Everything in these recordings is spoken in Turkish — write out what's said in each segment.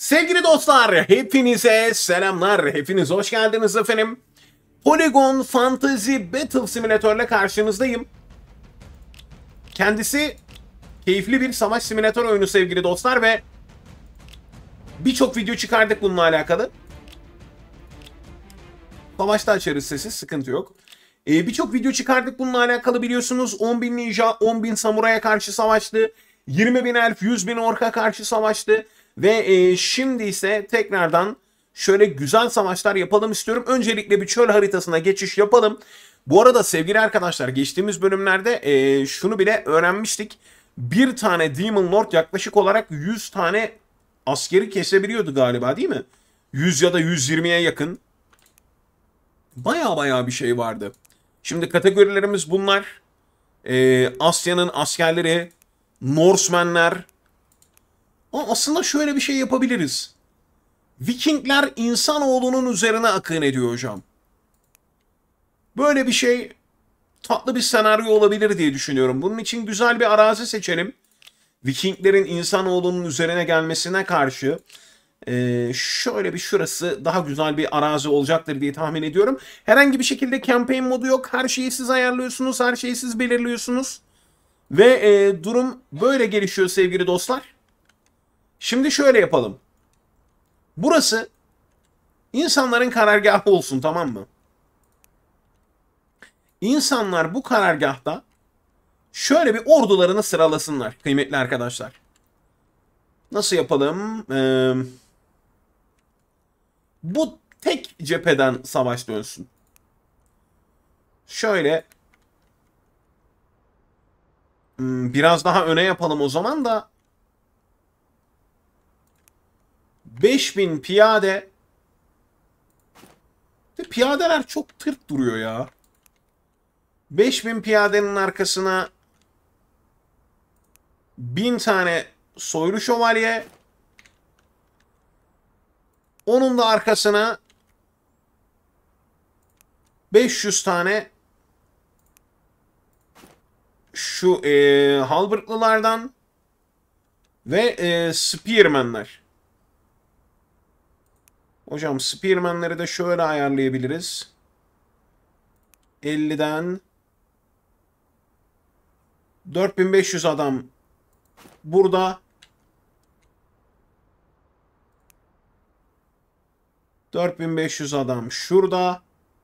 Sevgili dostlar, hepinize selamlar. Hepiniz hoş geldiniz efendim. Polygon Fantasy Battle Simulator ile karşınızdayım. Kendisi keyifli bir savaş simülatör oyunu sevgili dostlar ve birçok video çıkardık bununla alakalı. Savaşta açarız sesi, sıkıntı yok. Birçok video çıkardık bununla alakalı biliyorsunuz. 10.000 ninja, 10.000 samuraya karşı savaştı. 20.000 elf, 100.000 orka karşı savaştı. Ve şimdi ise tekrardan şöyle güzel savaşlar yapalım istiyorum. Öncelikle bir çöl haritasına geçiş yapalım. Bu arada sevgili arkadaşlar geçtiğimiz bölümlerde şunu bile öğrenmiştik. Bir tane Demon Lord yaklaşık olarak 100 tane askeri kesebiliyordu galiba, değil mi? 100 ya da 120'ye yakın. Baya bir şey vardı. Şimdi kategorilerimiz bunlar. Asya'nın askerleri, Norsemenler. Aslında şöyle bir şey yapabiliriz. Vikingler insanoğlunun üzerine akın ediyor hocam. Böyle bir şey tatlı bir senaryo olabilir diye düşünüyorum. Bunun için güzel bir arazi seçelim. Vikinglerin insanoğlunun üzerine gelmesine karşı şöyle bir şurası daha güzel bir arazi olacaktır diye tahmin ediyorum. Herhangi bir şekilde campaign modu yok. Her şeyi siz ayarlıyorsunuz. Her şeyi siz belirliyorsunuz. Ve durum böyle gelişiyor sevgili dostlar. Şimdi şöyle yapalım. Burası insanların karargahı olsun, tamam mı? İnsanlar bu karargahta şöyle bir ordularını sıralasınlar kıymetli arkadaşlar. Nasıl yapalım? Bu tek cepheden savaş dönsün. Şöyle biraz daha öne yapalım o zaman da 5000 piyade. Piyadeler çok tırt duruyor ya. 5000 piyadenin arkasına 1000 tane soylu şövalye. Onun da arkasına 500 tane şu halberdlılardan ve spearmenler. Hocam spearmenleri de şöyle ayarlayabiliriz. 50'den 4500 adam burada. 4500 adam şurada.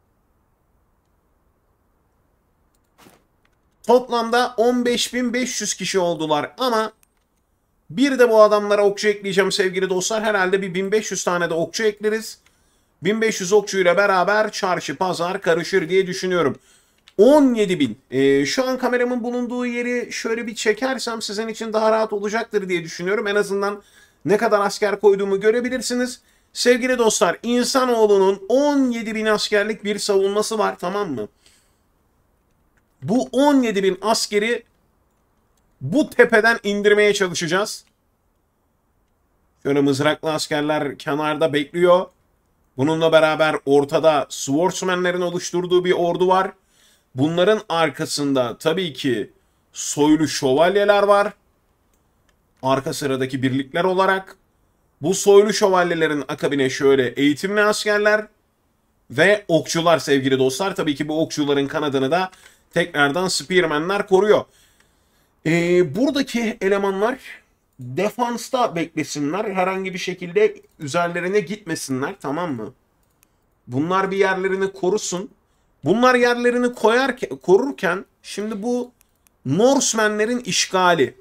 Toplamda 15.500 kişi oldular ama bir de bu adamlara okçu ekleyeceğim sevgili dostlar. Herhalde bir 1500 tane de okçu ekleriz. 1500 okçuyla beraber çarşı pazar karışır diye düşünüyorum. 17.000. Şu an kameramın bulunduğu yeri şöyle bir çekersem sizin için daha rahat olacaktır diye düşünüyorum. En azından ne kadar asker koyduğumu görebilirsiniz. Sevgili dostlar, insanoğlunun 17.000 askerlik bir savunması var, tamam mı? Bu 17.000 askeri bu tepeden indirmeye çalışacağız. Şöyle mızraklı askerler kenarda bekliyor. Bununla beraber ortada swordsmanlerin oluşturduğu bir ordu var. Bunların arkasında tabii ki soylu şövalyeler var. Arka sıradaki birlikler olarak. Bu soylu şövalyelerin akabine şöyle eğitimli askerler ve okçular sevgili dostlar. Tabii ki bu okçuların kanadını da tekrardan spearmenler koruyor. Buradaki elemanlar defansta beklesinler. Herhangi bir şekilde üzerlerine gitmesinler, tamam mı? Bunlar bir yerlerini korusun. Bunlar yerlerini korurken şimdi bu Norsemenlerin işgali.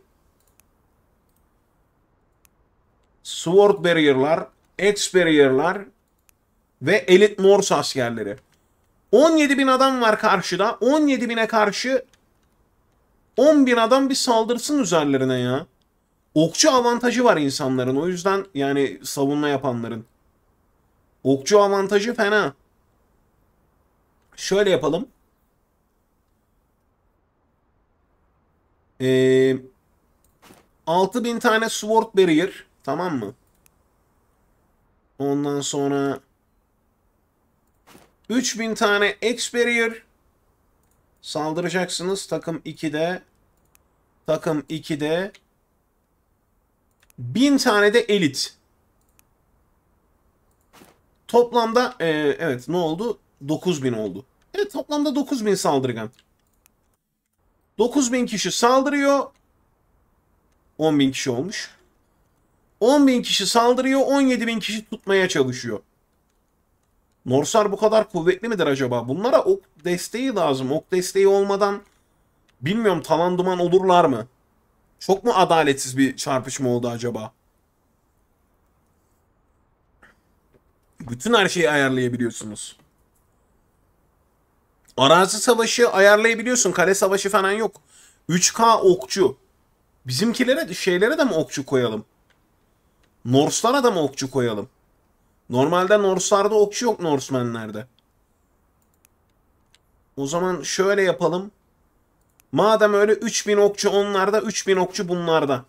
Sword Barrier'lar, Axe Barrier'lar ve Elite Norse askerleri. 17.000 adam var karşıda. 17.000'e karşı 10.000 adam bir saldırsın üzerlerine ya. Okçu avantajı var insanların. O yüzden yani savunma yapanların. Okçu avantajı fena. Şöyle yapalım. 6.000 tane Sword Barrier. Tamam mı? Ondan sonra 3.000 tane Axe Barrier. Saldıracaksınız. Takım 2'de. Takım 2'de. 1000 tane de elit. Toplamda evet ne oldu? 9.000 oldu. Evet toplamda 9.000 saldırgan. 9.000 kişi saldırıyor. 10.000 kişi olmuş. 10.000 kişi saldırıyor. 17.000 kişi tutmaya çalışıyor. Norsar bu kadar kuvvetli midir acaba? Bunlara ok desteği lazım. Ok desteği olmadan bilmiyorum talan duman olurlar mı? Çok mu adaletsiz bir çarpışma oldu acaba? Bütün her şeyi ayarlayabiliyorsunuz. Arazi savaşı ayarlayabiliyorsun. Kale savaşı falan yok. 3K okçu. Bizimkilere şeylere de mi okçu koyalım? Norse'lara da mı okçu koyalım? Normalde Norse'larda okçu yok Norsemenlerde. O zaman şöyle yapalım. Madem öyle 3000 okçu onlarda, 3000 okçu bunlarda.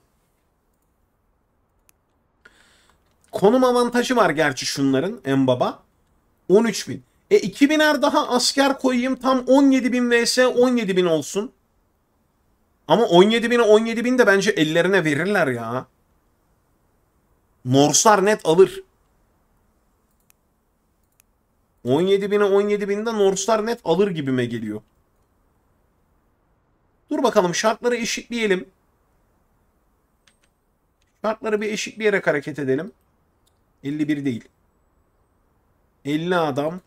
Konum avantajı var gerçi şunların en baba. 13.000. 2000'er daha asker koyayım tam 17.000 vs 17.000 olsun. Ama 17.000'e 17.000 de bence ellerine verirler ya. Norslar net alır. 17.000'e 17.000'de Norslar net alır gibime geliyor. Dur bakalım şartları eşitleyelim. Şartları bir eşitleyerek hareket edelim. 51 değil. 50 adam.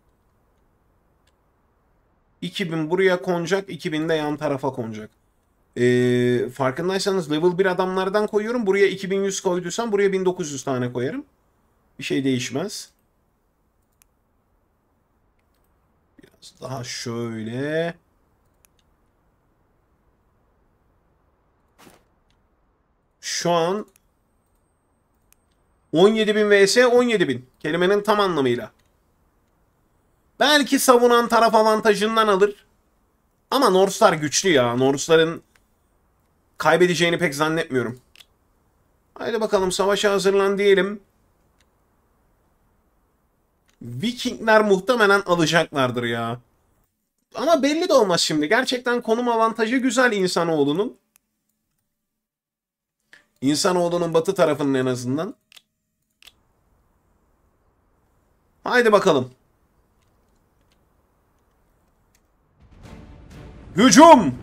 2000 buraya konacak. 2000 de yan tarafa konacak. Farkındaysanız level 1 adamlardan koyuyorum. Buraya 2100 koyduysam buraya 1900 tane koyarım. Bir şey değişmez. Biraz daha şöyle. Şu an 17.000 vs 17.000. Kelimenin tam anlamıyla. Belki savunan taraf avantajından alır. Ama Norse'lar güçlü ya. Norse'ların kaybedeceğini pek zannetmiyorum. Haydi bakalım savaşa hazırlan diyelim. Vikingler muhtemelen alacaklardır ya. Ama belli de olmaz şimdi. Gerçekten konum avantajı güzel insanoğlunun. İnsanoğlunun batı tarafının en azından. Haydi bakalım. Hücum!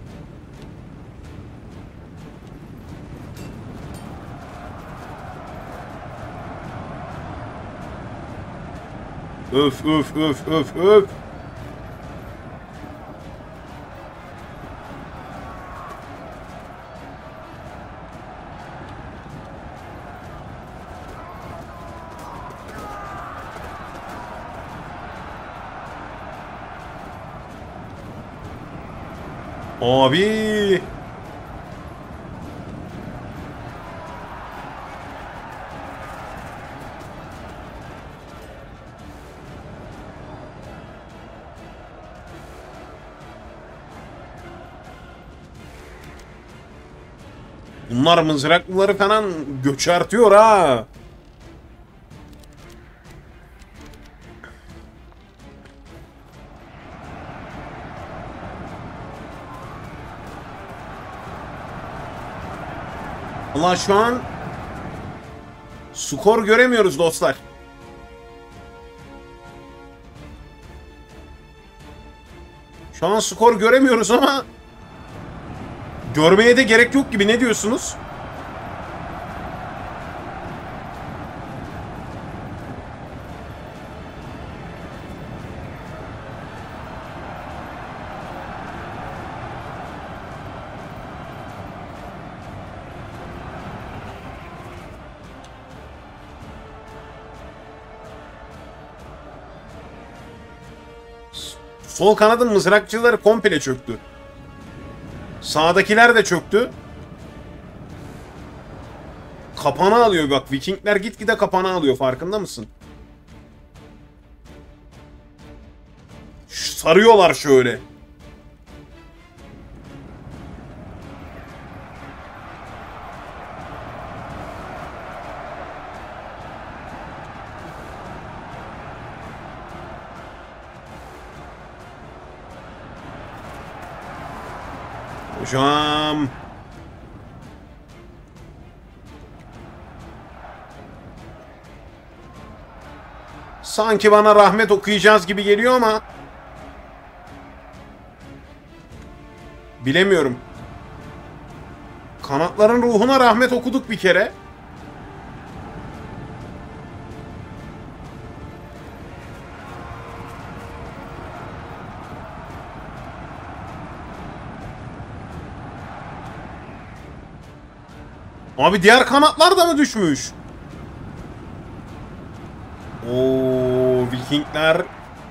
Öf öf öf öf öf. Abi. Bunlar mızraklıları falan göçertiyor ha. Allah şu an skor göremiyoruz dostlar. Şu an skor göremiyoruz ama görmeye de gerek yok gibi. Ne diyorsunuz? Sol kanadın mızrakçıları komple çöktü. Sağdakiler de çöktü. Kapana alıyor bak. Vikingler gitgide kapana alıyor. Farkında mısın? Sarıyorlar şöyle. Hocam. Sanki bana rahmet okuyacağız gibi geliyor ama bilemiyorum. Kanatların ruhuna rahmet okuduk bir kere. Abi diğer kanatlar da mı düşmüş? Oo, Vikingler.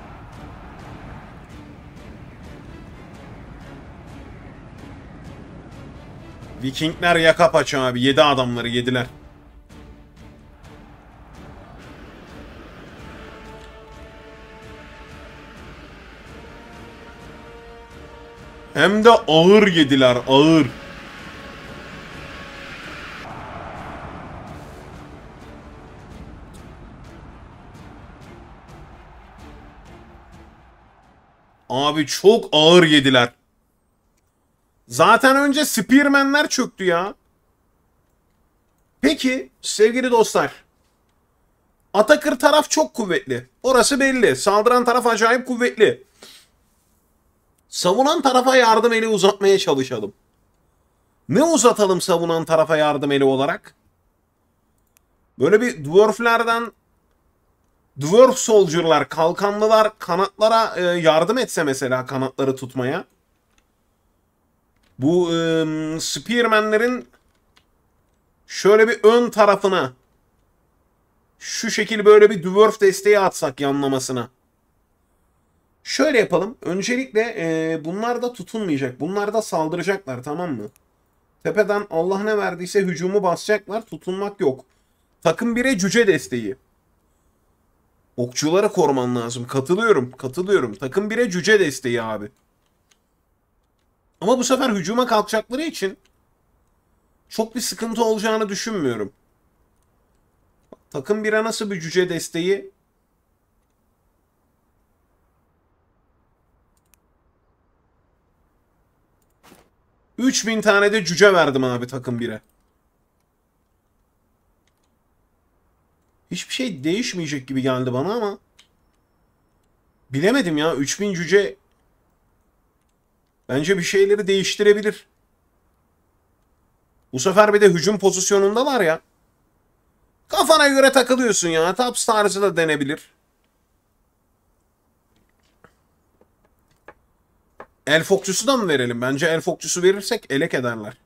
Vikingler yaka paça abi. 7 adamları yediler. Hem de ağır yediler, ağır. Abi çok ağır yediler. Zaten önce Spearman'ler çöktü ya. Peki sevgili dostlar. Atakır taraf çok kuvvetli. Orası belli. Saldıran taraf acayip kuvvetli. Savunan tarafa yardım eli uzatmaya çalışalım. Ne uzatalım savunan tarafa yardım eli olarak? Böyle bir dwarflerden dwarf soldier'lar, kalkanlılar kanatlara yardım etse mesela kanatları tutmaya. Bu Spearman'lerin şöyle bir ön tarafına şu şekil böyle bir dwarf desteği atsak yanlamasına. Şöyle yapalım. Öncelikle bunlar da tutunmayacak. Bunlar da saldıracaklar, tamam mı? Tepeden Allah ne verdiyse hücumu basacaklar. Tutunmak yok. Takım 1'e cüce desteği. Okçuları koruman lazım. Katılıyorum. Katılıyorum. Takım 1'e cüce desteği abi. Ama bu sefer hücuma kalkacakları için çok bir sıkıntı olacağını düşünmüyorum. Takım 1'e nasıl bir cüce desteği? ...3000 tane de cüce verdim abi takım 1'e. Hiçbir şey değişmeyecek gibi geldi bana ama... ...bilemedim ya. 3000 cüce... ...bence bir şeyleri değiştirebilir. Bu sefer bir de hücum pozisyonundalar ya. Kafana göre takılıyorsun ya. Taps tarzı da denebilir. Elf okçusu da mı verelim? Bence elf okçusu verirsek elek ederler.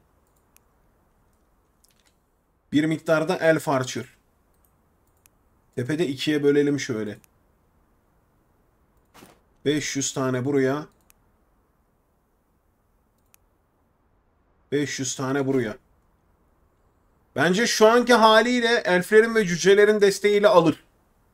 Bir miktarda elf archer. Tepede 2'ye bölelim şöyle. 500 tane buraya. 500 tane buraya. Bence şu anki haliyle elflerin ve cücelerin desteğiyle alır.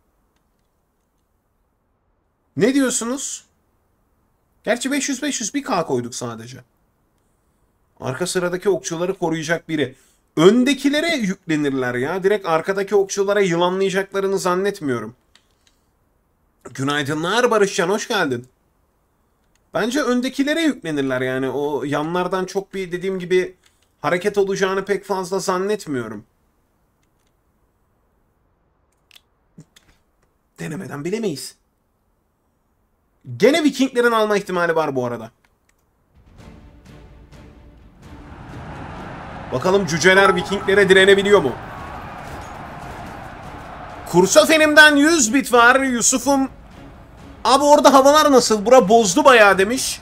Ne diyorsunuz? Gerçi 500 bir K koyduk sadece. Arka sıradaki okçuları koruyacak biri. Öndekilere yüklenirler ya. Direkt arkadaki okçulara yılanlayacaklarını zannetmiyorum. Günaydınlar Barışcan, hoş geldin. Bence öndekilere yüklenirler yani. O yanlardan çok bir dediğim gibi hareket olacağını pek fazla zannetmiyorum. Denemeden bilemeyiz. Gene Vikinglerin alma ihtimali var bu arada. Bakalım cüceler Vikinglere direnebiliyor mu? Kursofenim'den 100 bit var. Yusuf'um. Abi orada havalar nasıl? Bura bozdu bayağı demiş.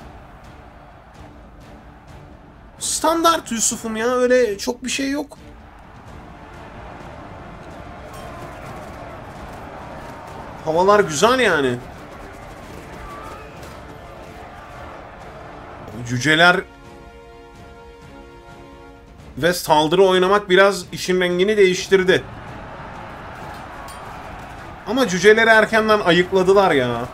Standart Yusuf'um ya. Öyle çok bir şey yok. Havalar güzel yani. Cüceler ve saldırı oynamak biraz işin rengini değiştirdi. Ama cüceleri erkenden ayıkladılar ya.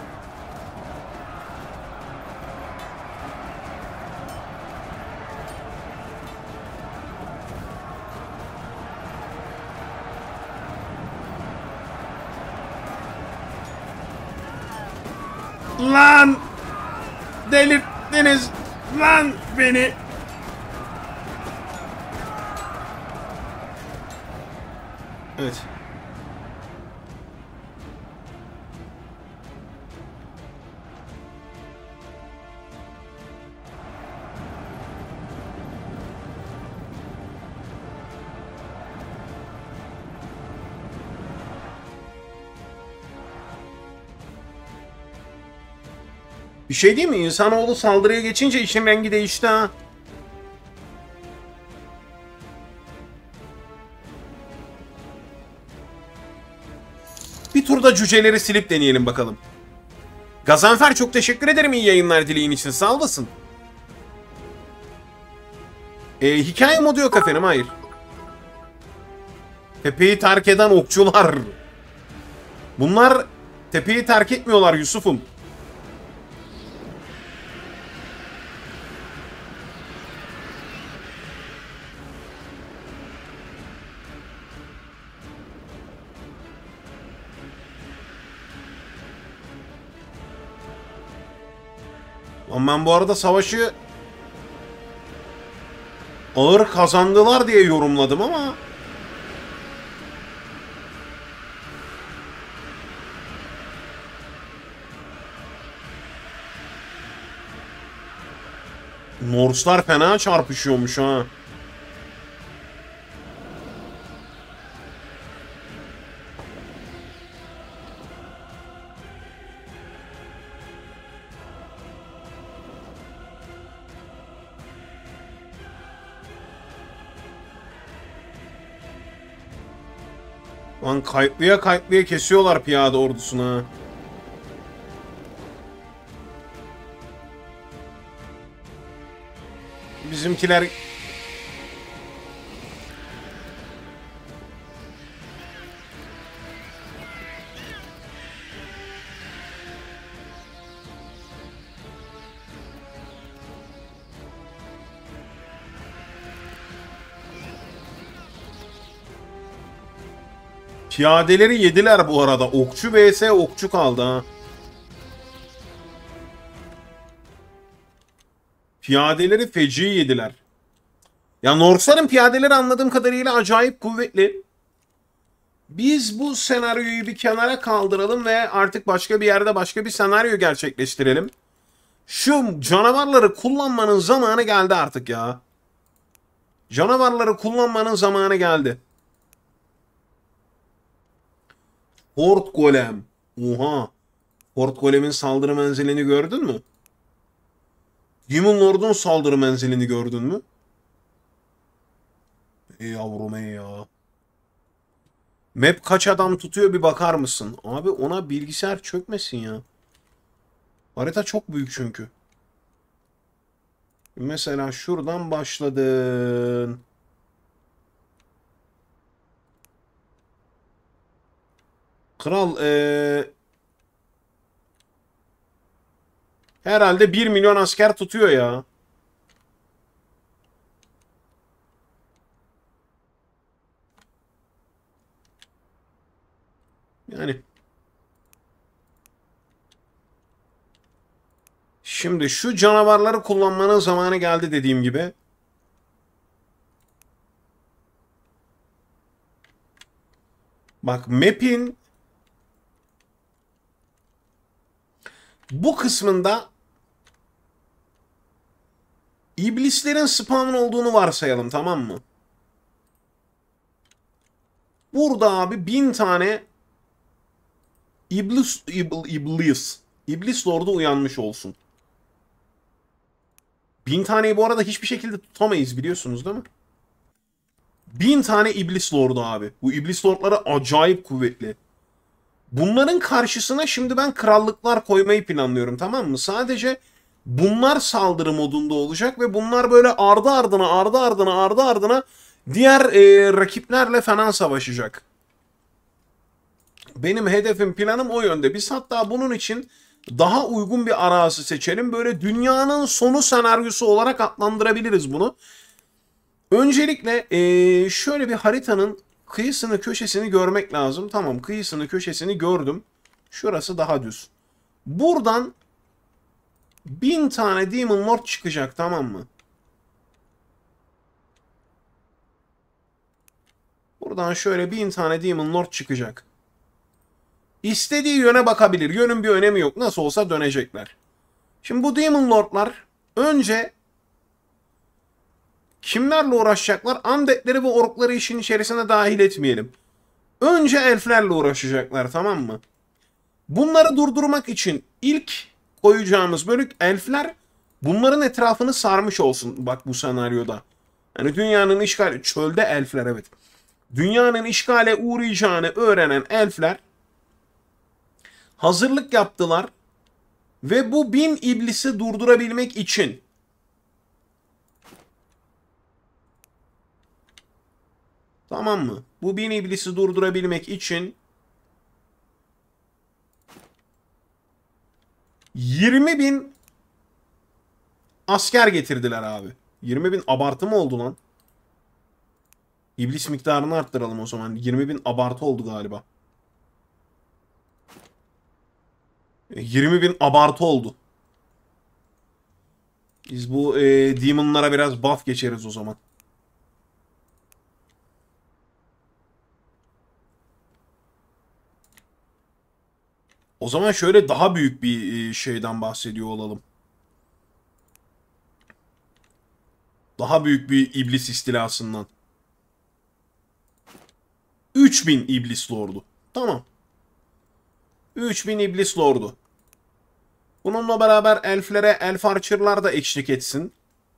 Lan! Delirttiniz lan beni! Evet. Bir şey değil mi? İnsanoğlu saldırıya geçince işin rengi değişti ha. Bir turda cüceleri silip deneyelim bakalım. Gazanfer çok teşekkür ederim iyi yayınlar dileğin için. Sağ olasın. Hikaye modu yok efendim, hayır. Tepeyi terk eden okçular. Bunlar tepeyi terk etmiyorlar Yusuf'um. Ama ben bu arada savaşı ağır kazandılar diye yorumladım ama Norse'lar fena çarpışıyormuş ha. Lan kayıtlıya kayıtlıya kesiyorlar piyade ordusuna. Bizimkiler piyadeleri yediler bu arada. Okçu vs okçu kaldı ha. Piyadeleri feci yediler. Ya Norse'ların piyadeleri anladığım kadarıyla acayip kuvvetli. Biz bu senaryoyu bir kenara kaldıralım ve artık başka bir yerde başka bir senaryo gerçekleştirelim. Şu canavarları kullanmanın zamanı geldi artık ya. Canavarları kullanmanın zamanı geldi. Fort Golem. Oha. Fort Golem'in saldırı menzilini gördün mü? Demon Lord'un saldırı menzilini gördün mü? Ey yavrum ey ya. Map kaç adam tutuyor bir bakar mısın? Abi ona bilgisayar çökmesin ya. Harita çok büyük çünkü. Mesela şuradan başladın. Kral herhalde 1 milyon asker tutuyor ya. Yani şimdi şu canavarları kullanmanın zamanı geldi dediğim gibi. Bak map'in bu kısmında iblislerin spawn olduğunu varsayalım, tamam mı? Burada abi 1000 tane İblis Lord'u uyanmış olsun. 1000 taneyi bu arada hiçbir şekilde tutamayız biliyorsunuz değil mi? 1000 tane İblis Lord'u abi. Bu İblis Lord'ları acayip kuvvetli. Bunların karşısına şimdi ben krallıklar koymayı planlıyorum, tamam mı? Sadece bunlar saldırı modunda olacak ve bunlar böyle ardı ardına diğer rakiplerle falan savaşacak. Benim hedefim, planım o yönde. Biz hatta bunun için daha uygun bir arazi seçelim. Böyle dünyanın sonu senaryosu olarak adlandırabiliriz bunu. Öncelikle şöyle bir haritanın kıyısını köşesini görmek lazım. Tamam, kıyısını köşesini gördüm. Şurası daha düz. Buradan 1000 tane Demon Lord çıkacak, tamam mı? Buradan şöyle 1000 tane Demon Lord çıkacak. İstediği yöne bakabilir. Yönün bir önemi yok. Nasıl olsa dönecekler. Şimdi bu Demon Lord'lar önce kimlerle uğraşacaklar? Undead'leri ve orkları işin içerisine dahil etmeyelim. Önce elflerle uğraşacaklar, tamam mı? Bunları durdurmak için ilk koyacağımız bölük elfler bunların etrafını sarmış olsun bak bu senaryoda. Yani dünyanın işgali, çölde elfler evet. Dünyanın işgale uğrayacağını öğrenen elfler hazırlık yaptılar ve bu 1000 iblisi durdurabilmek için tamam mı? Bu 1000 iblisi durdurabilmek için 20.000 asker getirdiler abi. 20.000 abartı mı oldu lan? İblis miktarını arttıralım o zaman. 20.000 abartı oldu galiba. 20.000 abartı oldu. Biz bu demonlara biraz buff geçeriz o zaman. O zaman şöyle daha büyük bir şeyden bahsediyor olalım. Daha büyük bir iblis istilasından. 3000 iblis lordu. Tamam. 3000 iblis lordu. Bununla beraber elflere elf archer'lar da eşlik etsin.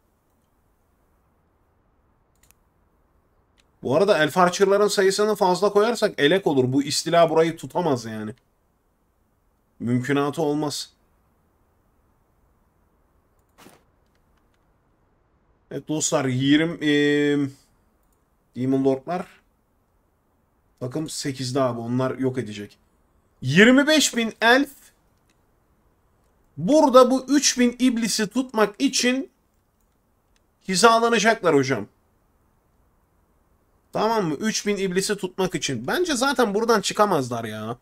Bu arada elf archer'ların sayısını fazla koyarsak elek olur. Bu istila burayı tutamaz yani. Mümkünatı olmaz. Evet dostlar 20 Demon Lord'lar takım 8'de abi onlar yok edecek. 25.000 elf burada bu 3000 iblisi tutmak için hizalanacaklar hocam. Tamam mı? 3000 iblisi tutmak için. Bence zaten buradan çıkamazlar ya.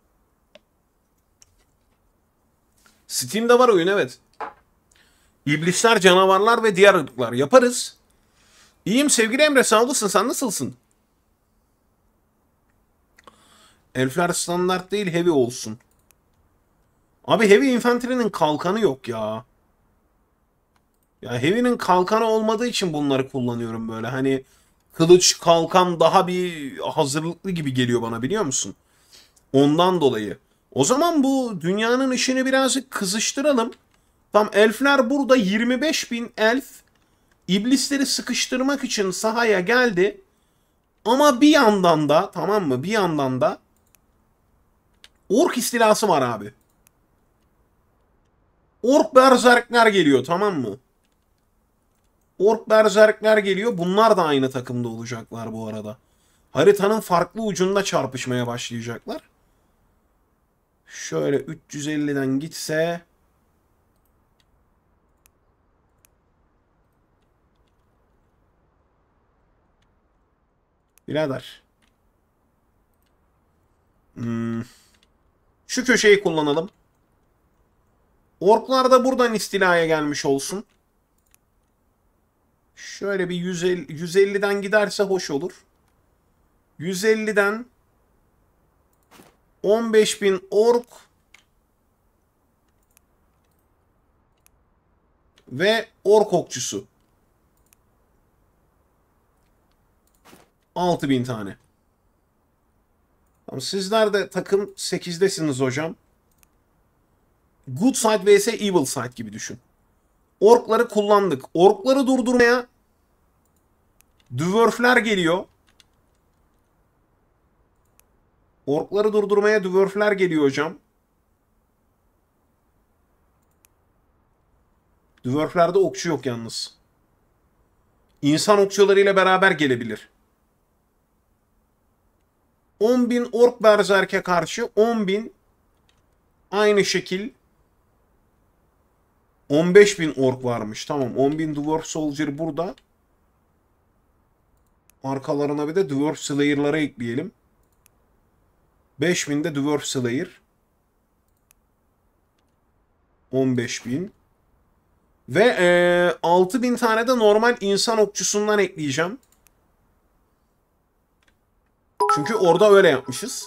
Steam'de var oyun evet. İblisler, canavarlar ve diğer ırklar. Yaparız. İyiyim sevgili Emre sağ olasın. Sen nasılsın? Elfler standart değil heavy olsun. Abi heavy infantry'nin kalkanı yok ya. Ya heavy'nin kalkanı olmadığı için bunları kullanıyorum böyle. Hani kılıç, kalkan daha bir hazırlıklı gibi geliyor bana biliyor musun? Ondan dolayı. O zaman bu dünyanın işini birazcık kızıştıralım. Tam elfler burada 25.000 elf iblisleri sıkıştırmak için sahaya geldi. Ama bir yandan da tamam mı? Bir yandan da ork istilası var abi. Ork berzerkler geliyor tamam mı? Ork berzerkler geliyor. Bunlar da aynı takımda olacaklar bu arada. Haritanın farklı ucunda çarpışmaya başlayacaklar. Şöyle 350'den gitse... Birader. Şu köşeyi kullanalım. Orklar da buradan istilaya gelmiş olsun. Şöyle bir 150'den giderse hoş olur. 150'den 15.000 ork ve ork okçusu. 6.000 tane. Tamam, sizler de takım 8'desiniz hocam. Good side vs evil side gibi düşün. Orkları kullandık. Orkları durdurmaya dwarfler geliyor. Orkları durdurmaya dwarfler geliyor hocam. Dwarflerde okçu yok yalnız. İnsan okçularıyla beraber gelebilir. 10.000 ork berzerke karşı 10.000 aynı şekil 15.000 ork varmış. Tamam 10.000 dwarf soldier burada. Arkalarına bir de dwarf slayer'lara ekleyelim. 5.000 de dwarf slayer. 15.000. Ve 6.000 tane de normal insan okçusundan ekleyeceğim. Çünkü orada öyle yapmışız.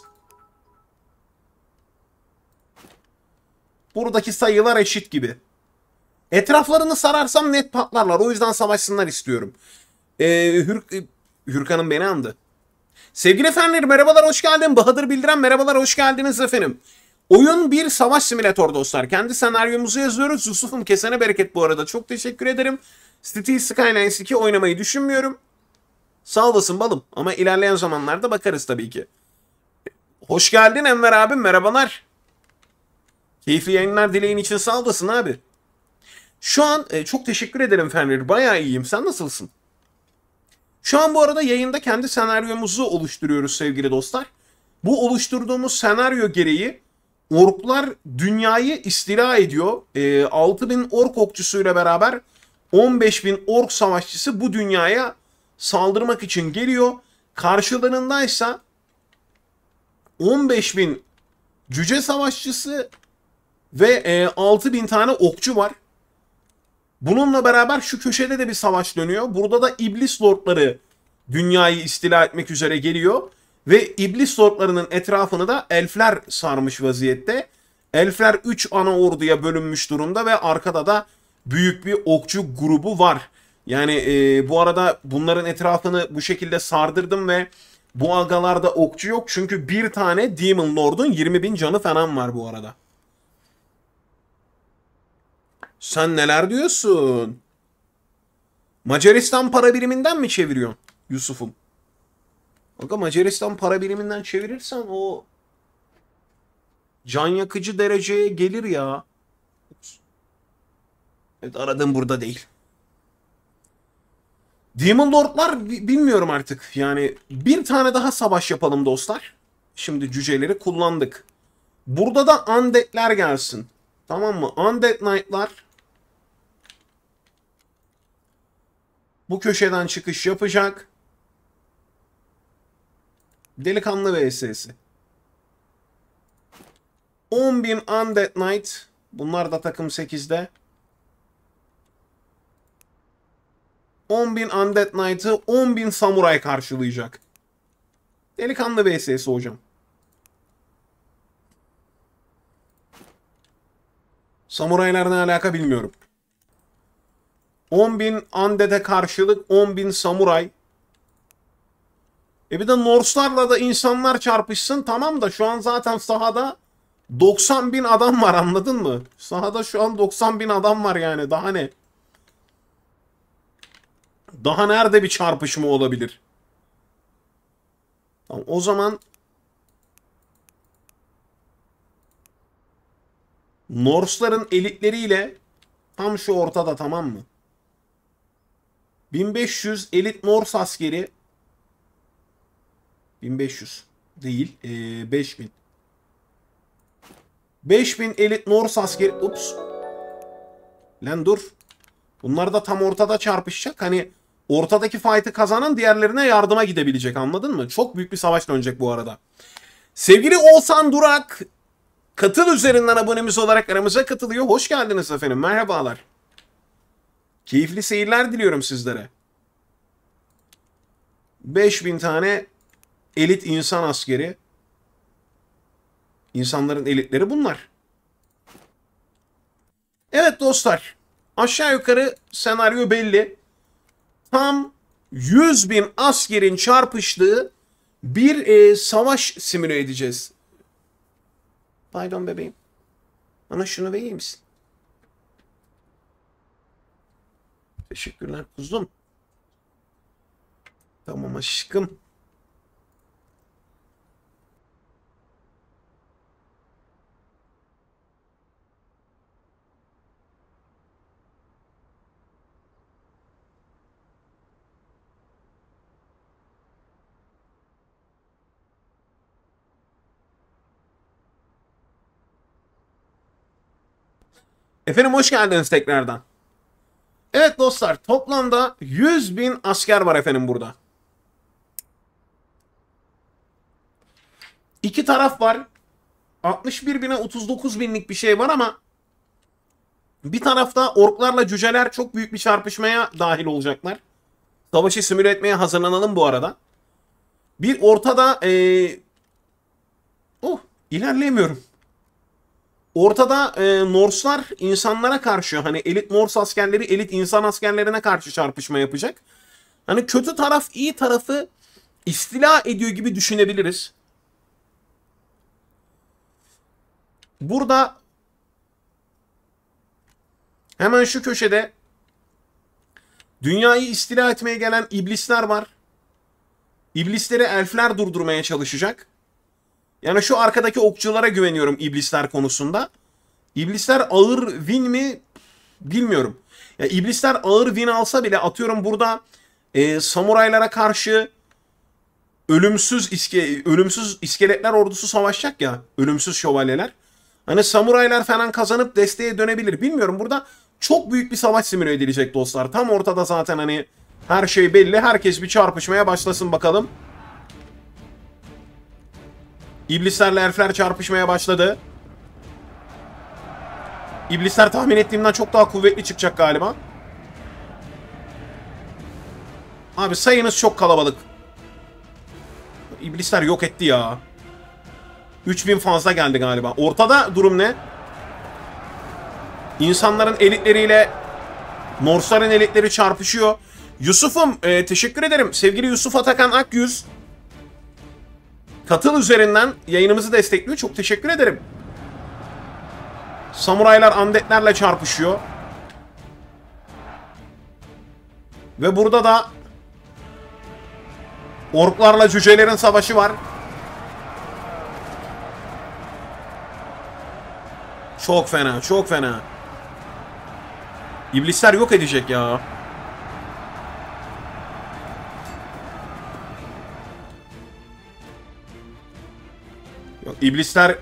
Buradaki sayılar eşit gibi. Etraflarını sararsam net patlarlar. O yüzden savaşsınlar istiyorum. Hürkan'ın beni andı. Sevgili efendiler merhabalar hoş geldin. Bahadır Bildiren merhabalar hoş geldiniz efendim. Oyun bir savaş simülatör dostlar. Kendi senaryomuzu yazıyoruz. Yusuf'um kesene bereket bu arada. Çok teşekkür ederim. Cities Skylines 2 oynamayı düşünmüyorum. Sağ olasın balım. Ama ilerleyen zamanlarda bakarız tabii ki. Hoş geldin Enver abim. Merhabalar. Keyifli yayınlar dileğin için sağ olasın abi. Şu an çok teşekkür ederim Fenrir. Bayağı iyiyim. Sen nasılsın? Şu an bu arada yayında kendi senaryomuzu oluşturuyoruz sevgili dostlar. Bu oluşturduğumuz senaryo gereği orklar dünyayı istila ediyor. 6000 ork okçusuyla beraber 15.000 ork savaşçısı bu dünyaya saldırmak için geliyor. Karşılarındaysa 15.000 cüce savaşçısı ve 6.000 tane okçu var. Bununla beraber şu köşede de bir savaş dönüyor. Burada da iblis lordları dünyayı istila etmek üzere geliyor. Ve iblis lordlarının etrafını da elfler sarmış vaziyette. Elfler 3 ana orduya bölünmüş durumda ve arkada da büyük bir okçu grubu var. Yani bu arada bunların etrafını bu şekilde sardırdım ve bu agalarda okçu yok. Çünkü bir tane Demon Lord'un 20.000 canı falan var bu arada. Sen neler diyorsun? Macaristan para biriminden mi çeviriyorsun Yusuf'um? Aga Macaristan para biriminden çevirirsen o can yakıcı dereceye gelir ya. Evet aradığım burada değil. Demon Lord'lar bilmiyorum artık. Yani bir tane daha savaş yapalım dostlar. Şimdi cüceleri kullandık. Burada da Undead'ler gelsin. Tamam mı? Undead Knight'lar bu köşeden çıkış yapacak. Delikanlı vs'si. 10.000 Undead Knight. Bunlar da takım 8'de. 10.000 Undead Knight'ı 10.000 samuray karşılayacak. Delikanlı vs'si hocam. Samuraylar ne alaka bilmiyorum. 10.000 Undead'e karşılık 10.000 samuray. Bir de Norse'larla da insanlar çarpışsın tamam da şu an zaten sahada 90.000 adam var anladın mı? Sahada şu an 90.000 adam var yani daha ne? Daha nerede bir çarpışma olabilir? Tamam, o zaman Norse'ların elitleriyle tam şu ortada tamam mı? 1500 elit Norse askeri 1500 değil 5000 5000 elit Norse askeri ups lan dur bunlar da tam ortada çarpışacak hani ortadaki fight'ı kazanan diğerlerine yardıma gidebilecek anladın mı? Çok büyük bir savaş dönecek bu arada. Sevgili Oğuzhan Durak katıl üzerinden abonemiz olarak aramıza katılıyor. Hoş geldiniz efendim merhabalar. Keyifli seyirler diliyorum sizlere. 5000 tane elit insan askeri. İnsanların elitleri bunlar. Evet dostlar. Aşağı yukarı senaryo belli. Tam 100.000 askerin çarpıştığı bir savaş simüle edeceğiz. Pardon bebeğim. Bana şunu verir misin? Teşekkürler kuzum. Tamam aşkım. Efendim hoş geldiniz tekrardan. Evet dostlar toplamda 100.000 asker var efendim burada. İki taraf var. 61.000'e 39.000'lik bir şey var ama bir tarafta orklarla cüceler çok büyük bir çarpışmaya dahil olacaklar. Savaşı simüle etmeye hazırlanalım bu arada. Bir ortada ilerleyemiyorum. Ortada Norse'lar insanlara karşı hani elit Norse askerleri elit insan askerlerine karşı çarpışma yapacak. Hani kötü taraf iyi tarafı istila ediyor gibi düşünebiliriz. Burada hemen şu köşede dünyayı istila etmeye gelen iblisler var. İblisleri elfler durdurmaya çalışacak. Yani şu arkadaki okçulara güveniyorum iblisler konusunda. İblisler ağır win mi bilmiyorum. Ya iblisler ağır win alsa bile atıyorum burada samuraylara karşı ölümsüz iskeletler ordusu savaşacak ya. Ölümsüz şövalyeler. Hani samuraylar falan kazanıp desteğe dönebilir. Bilmiyorum, burada çok büyük bir savaş simüle edilecek dostlar. Tam ortada zaten hani her şey belli. Herkes bir çarpışmaya başlasın bakalım. İblislerle elfler çarpışmaya başladı. İblisler tahmin ettiğimden çok daha kuvvetli çıkacak galiba. Abi sayınız çok kalabalık. İblisler yok etti ya. 3000 fazla geldi galiba. Ortada durum ne? İnsanların elitleriyle Norse'ların elitleri çarpışıyor. Yusuf'um teşekkür ederim. Sevgili Yusuf Atakan Akyüz. Katıl üzerinden yayınımızı destekliyor. Çok teşekkür ederim. Samuraylar undead'lerle çarpışıyor. Ve burada da orklarla cücelerin savaşı var. Çok fena, çok fena. İblisler yok edecek ya. Yok, İblisler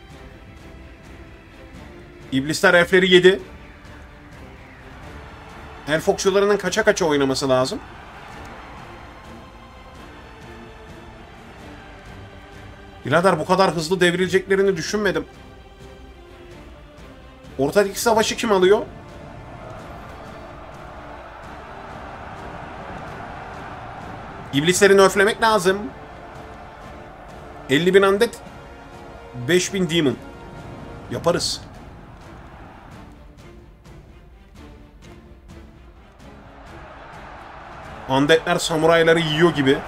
elfleri yedi. Elf okçularının kaça kaça oynaması lazım. Birader, bu kadar hızlı devrileceklerini düşünmedim. Ortadaki savaşı kim alıyor? İblisleri nerflemek lazım. 50.000 undead, 5.000 demon. Yaparız. Undead'ler samurayları yiyor gibi.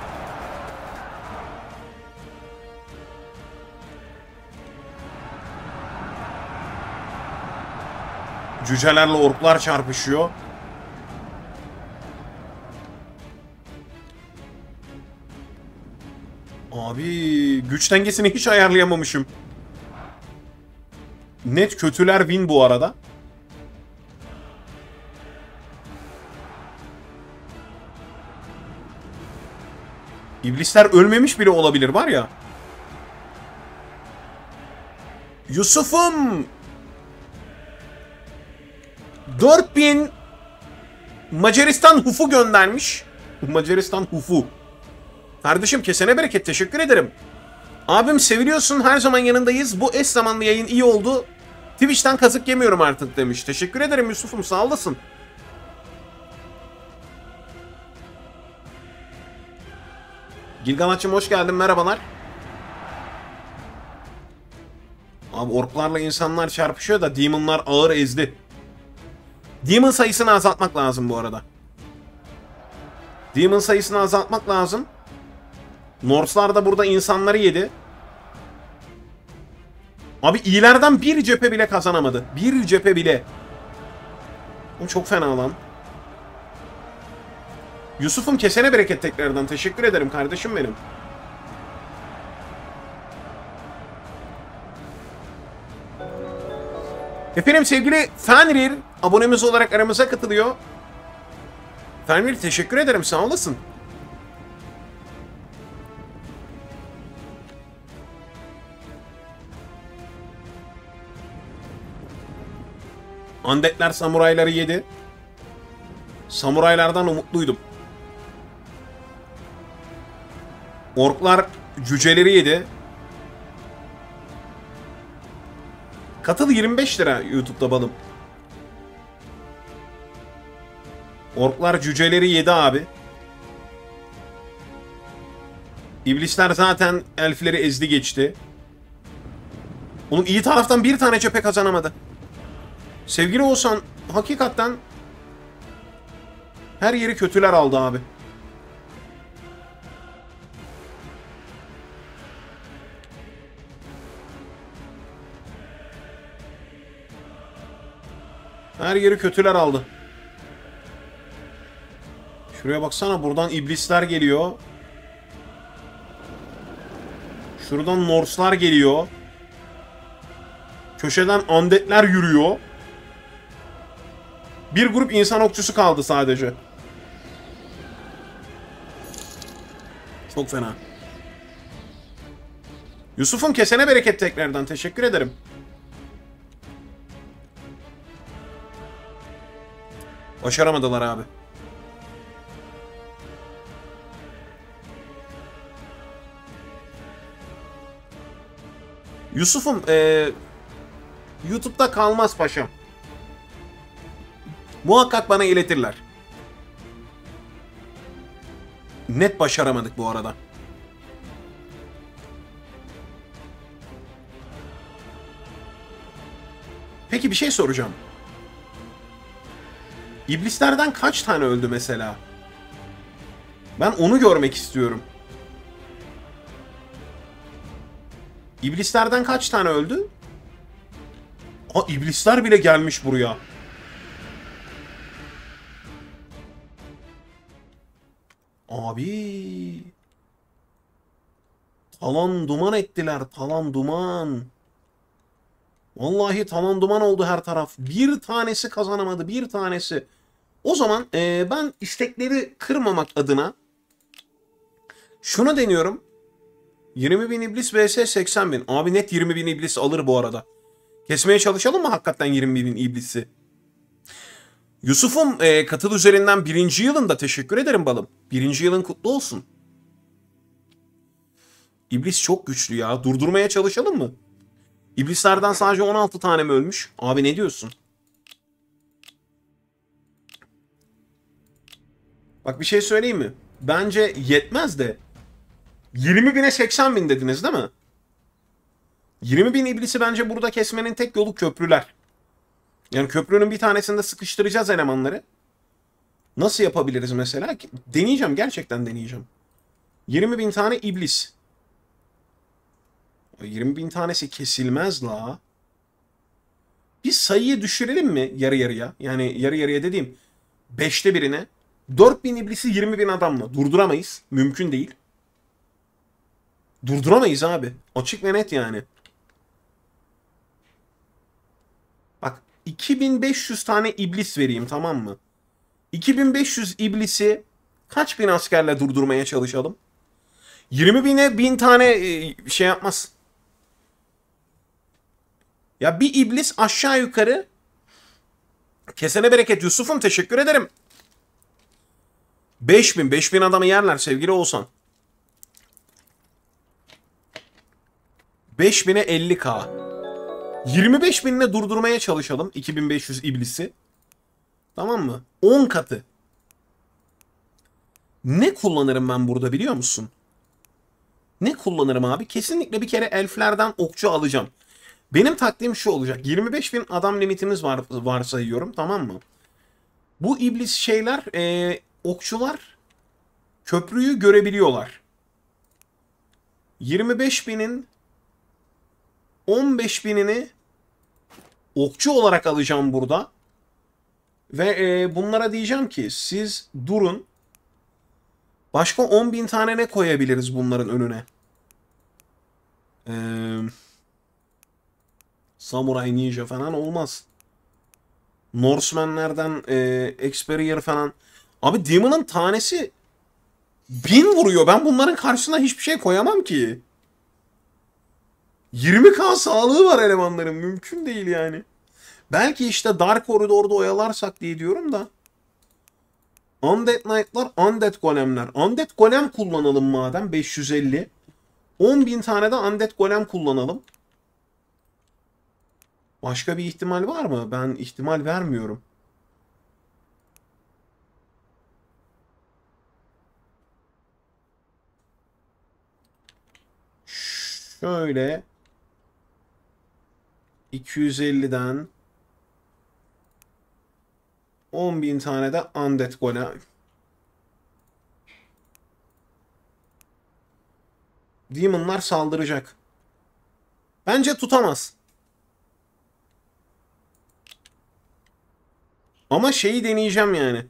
Cücelerle orklar çarpışıyor. Abi güç dengesini hiç ayarlayamamışım. Net kötüler win bu arada. İblisler ölmemiş bile olabilir var ya. Yusuf'um 4000 Macaristan Hufu göndermiş. Macaristan Hufu. Kardeşim kesene bereket, teşekkür ederim. Abim seviliyorsun, her zaman yanındayız. Bu eş zamanlı yayın iyi oldu. Twitch'ten kazık yemiyorum artık demiş. Teşekkür ederim Yusuf'um, sağ olasın. Gilgameş'cim hoş geldin, merhabalar. Abi orklarla insanlar çarpışıyor da demonlar ağır ezdi. Demon sayısını azaltmak lazım bu arada. Demon sayısını azaltmak lazım. Norse'lar da burada insanları yedi. Abi iyilerden bir cephe bile kazanamadı. Bir cephe bile. O çok fena lan. Yusuf'um kesene bereket tekrardan. Teşekkür ederim kardeşim benim. Efendim sevgili Fenrir abonemiz olarak aramıza katılıyor. Fenrir teşekkür ederim, sağ olasın. Undead'ler samurayları yedi. Samuraylardan umutluydum. Orklar cüceleri yedi. Katıl 25 lira YouTube'da balım. Orklar cüceleri yedi abi. İblisler zaten elfleri ezdi geçti. Oğlum iyi taraftan bir tane cephe kazanamadı. Sevgili Oğuzhan hakikaten her yeri kötüler aldı abi. Her yeri kötüler aldı. Şuraya baksana, buradan iblisler geliyor. Şuradan Norse'lar geliyor. Köşeden Undead'ler yürüyor. Bir grup insan okçusu kaldı sadece. Çok fena. Yusuf'um kesene bereket tekrardan. Teşekkür ederim. Başaramadılar abi. Yusuf'um YouTube'da kalmaz paşam. Muhakkak bana iletirler. Net başaramadık bu arada. Peki bir şey soracağım. İblislerden kaç tane öldü mesela? Ben onu görmek istiyorum. İblislerden kaç tane öldü? Aa, iblisler bile gelmiş buraya. Abi. Talan duman ettiler. Talan duman. Vallahi talan duman oldu her taraf. Bir tanesi kazanamadı. Bir tanesi. O zaman ben istekleri kırmamak adına şunu deniyorum. 20.000 iblis vs 80.000. Abi net 20.000 iblis alır bu arada. Kesmeye çalışalım mı hakikaten 20.000 iblisi? Yusuf'um katıl üzerinden 1. yılında teşekkür ederim balım. 1. yılın kutlu olsun. İblis çok güçlü ya. Durdurmaya çalışalım mı? İblislerden sadece 16 tane mi ölmüş? Abi ne diyorsun? Bak bir şey söyleyeyim mi? Bence yetmez de 20.000'e 80.000 dediniz değil mi? 20.000 iblisi bence burada kesmenin tek yolu köprüler. Yani köprünün bir tanesinde sıkıştıracağız elemanları. Nasıl yapabiliriz mesela? Deneyeceğim, gerçekten deneyeceğim. 20.000 tane iblis. 20.000 tanesi kesilmez la. Bir sayıyı düşürelim mi yarı yarıya? Yani yarı yarıya dediğim 5'te birine. 4.000 iblisi 20.000 adamla. Durduramayız. Mümkün değil. Durduramayız abi. Açık ve net yani. Bak 2500 tane iblis vereyim, tamam mı? 2500 iblisi kaç bin askerle durdurmaya çalışalım? 20.000'e 1000 tane şey yapmaz. Ya bir iblis aşağı yukarı. Kesene bereket Yusuf'um, teşekkür ederim. 5000 adamı yerler sevgili Oğuzhan. 5000'e 50k. 25.000'le durdurmaya çalışalım 2500 iblisi. Tamam mı? 10 katı. Ne kullanırım ben burada biliyor musun? Ne kullanırım abi? Kesinlikle bir kere elflerden okçu alacağım. Benim taktiğim şu olacak. 25.000 adam limitimiz varsayıyorum, tamam mı? Bu iblis şeyler, okçular köprüyü görebiliyorlar. 25.000'in 15.000'ini okçu olarak alacağım burada. Ve bunlara diyeceğim ki siz durun. Başka 10.000 tane ne koyabiliriz bunların önüne? Samuray ninja falan olmaz. Norsemenlerden Experier falan. Abi Demon'ın tanesi 1000 vuruyor. Ben bunların karşısına hiçbir şey koyamam ki. 20k sağlığı var elemanların. Mümkün değil yani. Belki işte Dark Corridor'da oyalarsak diye diyorum da. Undead Knight'lar, Undead Golem'ler. Undead Golem kullanalım madem 550. 10.000 tane de Undead Golem kullanalım. Başka bir ihtimal var mı? Ben ihtimal vermiyorum. Şöyle 250'den 10.000 tane de Undead Golem. Demon'lar saldıracak. Bence tutamaz. Ama şeyi deneyeceğim yani.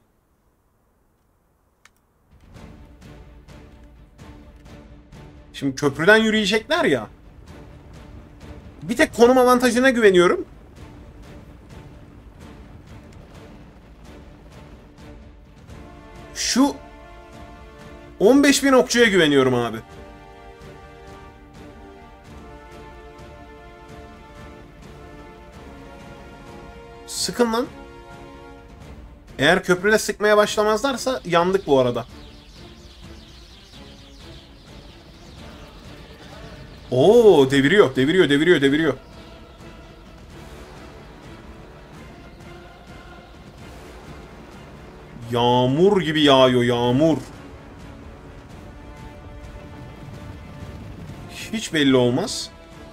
Şimdi köprüden yürüyecekler ya. Bir tek konum avantajına güveniyorum. Şu 15.000 okçuya güveniyorum abi. Sıkın lan. Eğer köprüde sıkmaya başlamazlarsa yandık bu arada. Oo, deviriyor, deviriyor, deviriyor, deviriyor. Yağmur gibi yağıyor, yağmur. Hiç belli olmaz.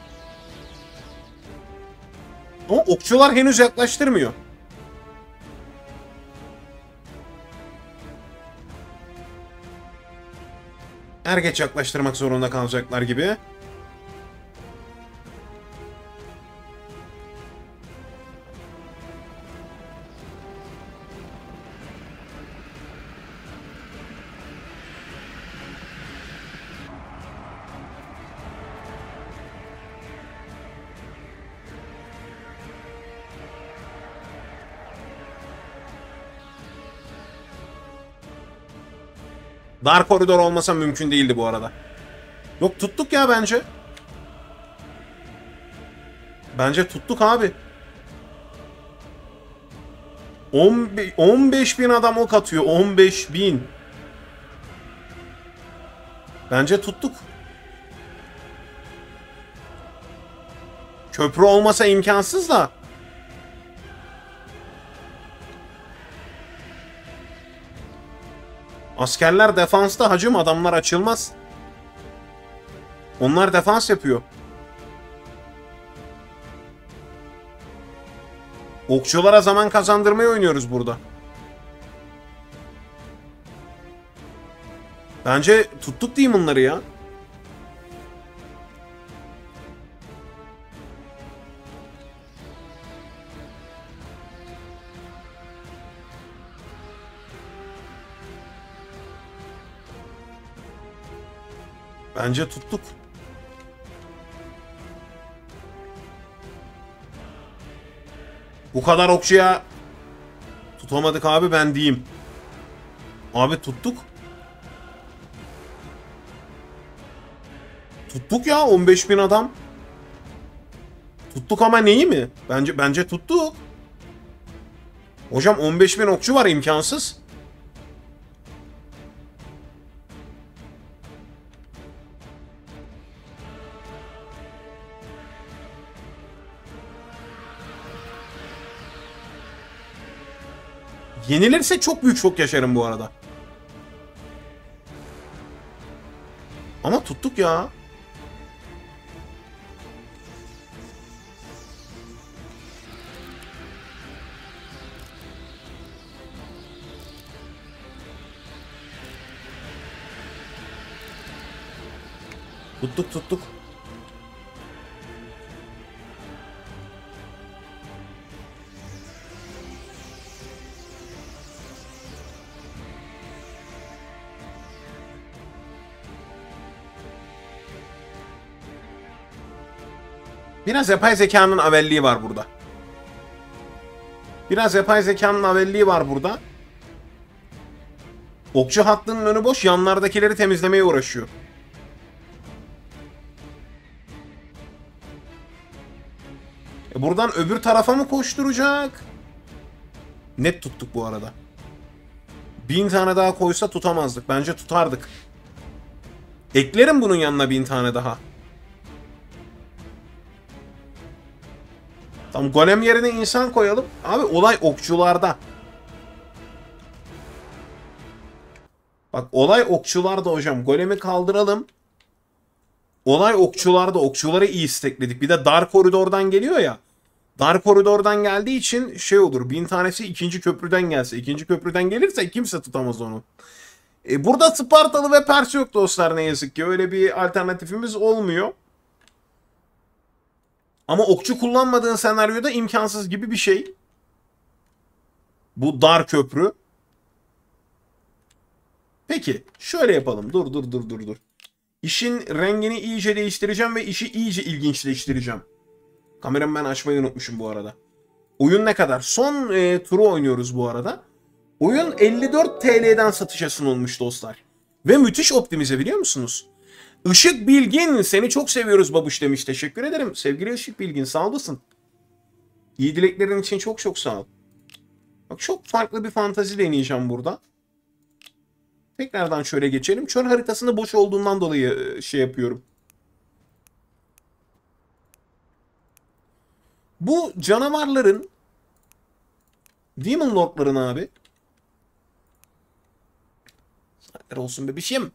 Ama okçular henüz yaklaştırmıyor. Er geç yaklaştırmak zorunda kalacaklar gibi. Dar koridor olmasa mümkün değildi bu arada. Yok, tuttuk ya bence. Bence tuttuk abi. 15.000 adam ok atıyor. 15.000. Bence tuttuk. Köprü olmasa imkansız da. Askerler defansta hacım, adamlar açılmaz. Onlar defans yapıyor. Okçulara zaman kazandırmayı oynuyoruz burada. Bence tuttuk Demon'ları ya. Bence tuttuk. Bu kadar okçuya tutamadık abi, ben diyeyim. Abi tuttuk. Tuttuk ya, 15.000 adam. Tuttuk ama neyi mi? Bence tuttuk. Hocam 15.000 okçu var, imkansız. Yenilirse çok büyük şok yaşarım bu arada. Ama tuttuk ya. Tuttuk tuttuk. Biraz yapay zekanın avelliği var burada. Biraz yapay zekanın avelliği var burada. Okçu hattının önü boş, yanlardakileri temizlemeye uğraşıyor. Buradan öbür tarafa mı koşturacak? Net tuttuk bu arada. 1000 tane daha koysa tutamazdık. Bence tutardık. Eklerim bunun yanına 1000 tane daha. Tamam, golem yerine insan koyalım. Abi olay okçularda. Bak, olay okçularda hocam. Golemi kaldıralım. Olay okçularda. Okçuları iyi istekledik. Bir de dar koridordan geliyor ya. Dar koridordan geldiği için şey olur. 1000 tanesi ikinci köprüden gelse. İkinci köprüden gelirse kimse tutamaz onu. Burada Spartalı ve Pers yok dostlar, ne yazık ki. Öyle bir alternatifimiz olmuyor. Ama okçu kullanmadığın senaryoda imkansız gibi bir şey. Bu dar köprü. Peki şöyle yapalım. Dur. İşin rengini iyice değiştireceğim ve işi iyice ilginçleştireceğim. Kameramı ben açmayı unutmuşum bu arada. Oyun ne kadar? Son turu oynuyoruz bu arada. Oyun 54 TL'den satışa sunulmuş dostlar. Ve müthiş optimize biliyor musunuz? Işık Bilgin seni çok seviyoruz babuş demiş. Teşekkür ederim. Sevgili Işık Bilgin sağ olasın. İyi dileklerin için çok çok sağ ol. Bak çok farklı bir fantazi deneyeceğim burada. Tekrardan şöyle geçelim. Çöl haritasında boş olduğundan dolayı şey yapıyorum. Bu canavarların Demon Lord'ların abi. Saatler olsun bebişim.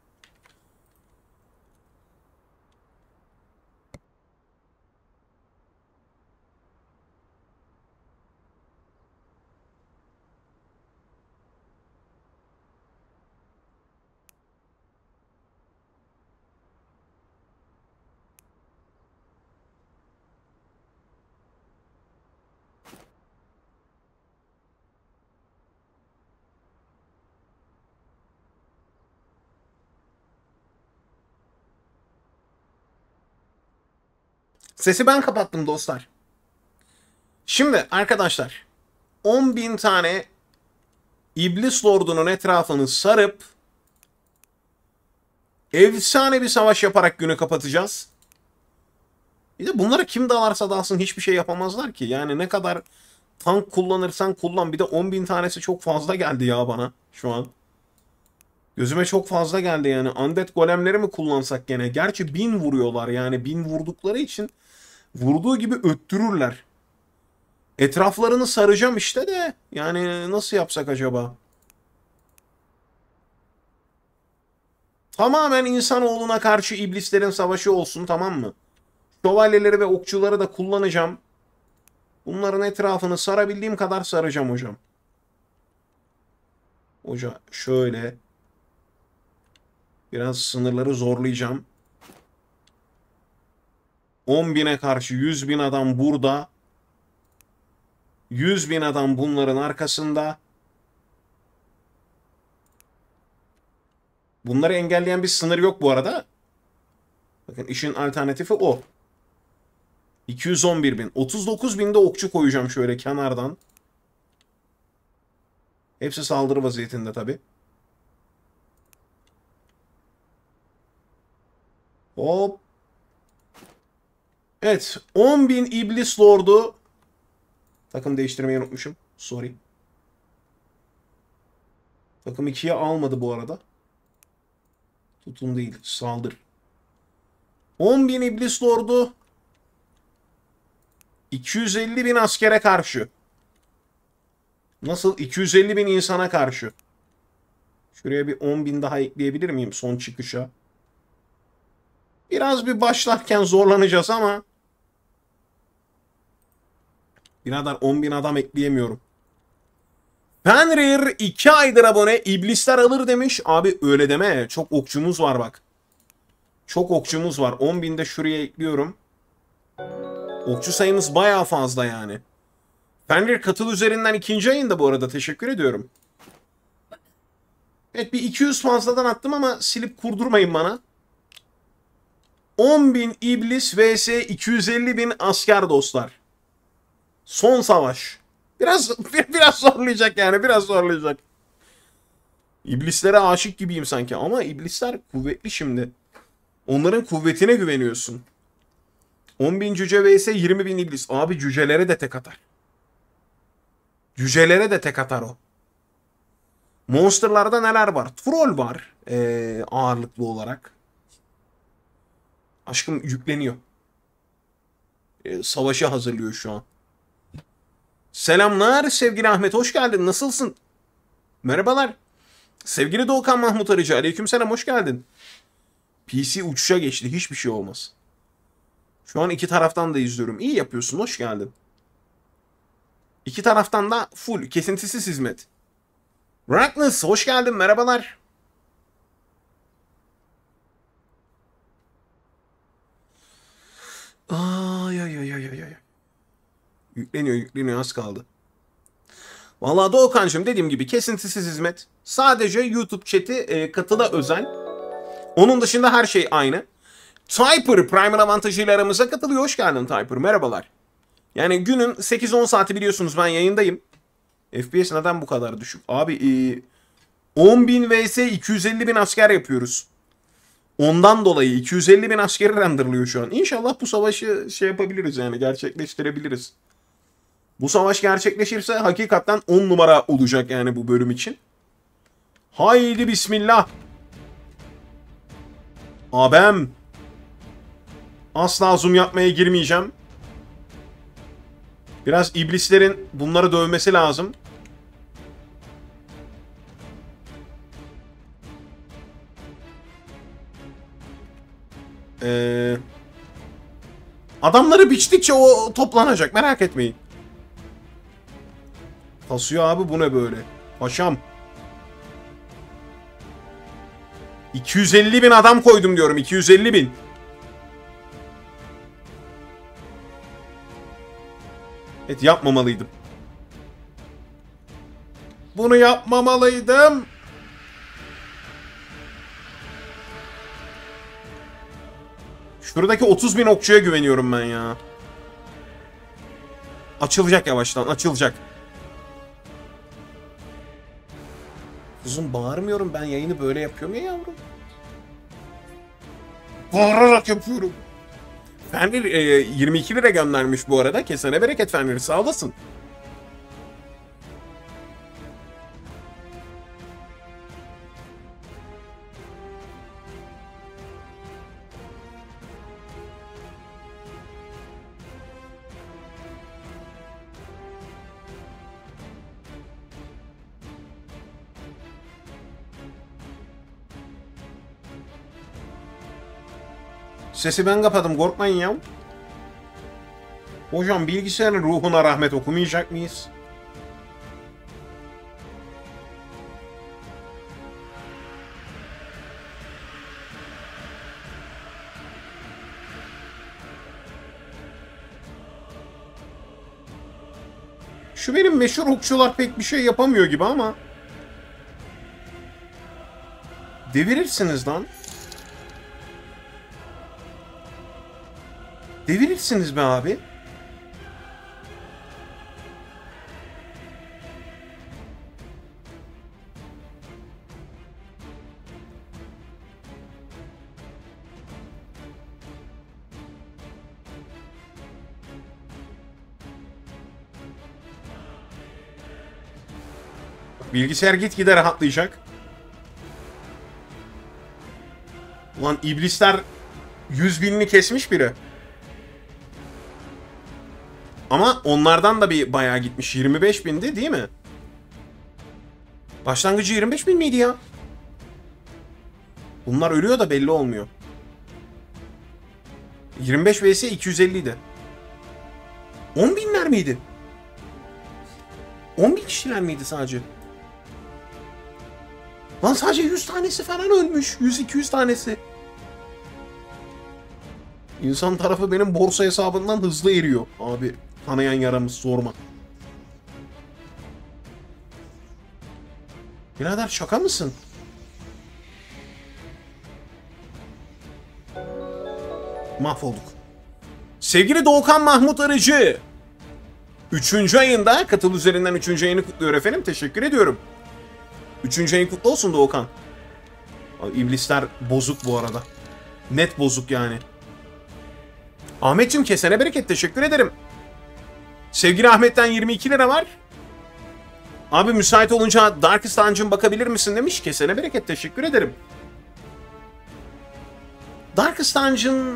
Sesi ben kapattım dostlar. Şimdi arkadaşlar 10.000 tane İblis Lord'unun etrafını sarıp efsane bir savaş yaparak günü kapatacağız. Bir de bunlara kim dalarsa dalsın hiçbir şey yapamazlar ki. Yani ne kadar tank kullanırsan kullan. Bir de 10.000 tanesi çok fazla geldi ya bana şu an. Gözüme çok fazla geldi yani. Undead golemleri mi kullansak gene? Gerçi 1000 vuruyorlar yani. 1000 vurdukları için vurduğu gibi öttürürler. Etraflarını saracağım işte de. Yani nasıl yapsak acaba? Tamamen insanoğluna karşı iblislerin savaşı olsun, tamam mı? Şövalyeleri ve okçuları da kullanacağım. Bunların etrafını sarabildiğim kadar saracağım hocam. Hoca şöyle. Biraz sınırları zorlayacağım. 10.000'e karşı 100.000 adam burada. 100.000 adam bunların arkasında. Bunları engelleyen bir sınır yok bu arada. Bakın işin alternatifi o. 211.000. 39.000'de okçu koyacağım şöyle kenardan. Hepsi saldırı vaziyetinde tabi. Hop. Evet. 10.000 iblis lordu. Takım değiştirmeyi unutmuşum. Sorry. Takım 2'ye almadı bu arada. Tutun değil. Saldır. 10.000 iblis lordu. 250.000 askere karşı. Nasıl? 250.000 insana karşı. Şuraya bir 10.000 daha ekleyebilir miyim son çıkışa? Biraz bir başlarken zorlanacağız ama birader 10.000 adam ekleyemiyorum. Fenrir 2 aydır abone. İblisler alır demiş. Abi öyle deme. Çok okçumuz var bak. Çok okçumuz var. 10.000 de şuraya ekliyorum. Okçu sayımız bayağı fazla yani. Fenrir katıl üzerinden ikinci ayında bu arada. Teşekkür ediyorum. Evet bir 200 fazladan attım ama silip kurdurmayın bana. 10.000 iblis vs 250.000 asker dostlar. Son savaş. Biraz zorlayacak yani. Biraz zorlayacak. İblislere aşık gibiyim sanki. Ama iblisler kuvvetli şimdi. Onların kuvvetine güveniyorsun. 10.000 cüce vs 20.000 iblis. Abi cücelere de tek atar. Cücelere de tek atar o. Monsterlarda neler var? Troll var. Ağırlıklı olarak. Aşkım yükleniyor. Savaşa hazırlıyor şu an. Selamlar sevgili Ahmet. Hoş geldin. Nasılsın? Merhabalar. Sevgili Doğukan Mahmut Arıcı. Aleykümselam. Hoş geldin. PC uçuşa geçti. Hiçbir şey olmaz. Şu an iki taraftan da izliyorum. İyi yapıyorsun. Hoş geldin. İki taraftan da full. Kesintisiz hizmet. Ragnus. Hoş geldin. Merhabalar. Ay ay ay ay ay ay. Yükleniyor az kaldı. Vallahi Doğukancığım dediğim gibi kesintisiz hizmet. Sadece YouTube chat'i katıla özel. Onun dışında her şey aynı. Typer Prime'ın avantajıyla aramıza katılıyor. Hoş geldin Typer. Merhabalar. Yani günün 8-10 saati biliyorsunuz ben yayındayım. FPS neden bu kadar düşük? Abi 10.000 vs 250.000 asker yapıyoruz. Ondan dolayı 250.000 askeri renderlıyor şu an. İnşallah bu savaşı şey yapabiliriz yani gerçekleştirebiliriz. Bu savaş gerçekleşirse hakikaten 10 numara olacak yani bu bölüm için. Haydi bismillah. Abem. Asla zoom yapmaya girmeyeceğim. Biraz iblislerin bunları dövmesi lazım. Adamları biçtikçe o toplanacak merak etmeyin. Kasıyor abi bu ne böyle? Paşam. 250.000 adam koydum diyorum 250.000. Evet yapmamalıydım. Bunu yapmamalıydım. Şuradaki 30.000 okçuya güveniyorum ben ya. Açılacak yavaştan açılacak. Kuzum bağırmıyorum ben yayını böyle yapıyorum ya yavrum. Bağırarak yapıyorum. Fenrir 22 lira göndermiş bu arada. Kesene bereket Fenrir sağ olasın. Sesi ben kapadım korkmayın ya. Hocam bilgisayarın ruhuna rahmet okumayacak mıyız? Şu benim meşhur okçular pek bir şey yapamıyor gibi ama. Devirirsiniz lan. Devirirsiniz be abi. Bilgisayar gitgide rahatlayacak. Ulan iblisler 100.000'ini kesmiş biri. Ama onlardan da bir bayağı gitmiş. 25.000'di değil mi? Başlangıcı 25.000 miydi ya? Bunlar ölüyor da belli olmuyor. 25 vs 250 idi. 10.000'ler miydi? 10.000 kişiler miydi sadece? Lan sadece 100 tanesi falan ölmüş. 100-200 tanesi. İnsan tarafı benim borsa hesabından hızlı eriyor. Abi kanayan yaramız sorma. Birader şaka mısın? Mahvolduk. Sevgili Doğukan Mahmut Arıcı. 3. ayında katıl üzerinden 3. ayını kutluyor efendim. Teşekkür ediyorum. 3. ayın kutlu olsun Doğukan. Abi, iblisler bozuk bu arada. Net bozuk yani. Ahmetciğim kesene bereket teşekkür ederim. Sevgili Ahmet'ten 22 lira var. Abi müsait olunca Darkest Dungeon bakabilir misin demiş. Kesene bereket teşekkür ederim. Darkest Dungeon...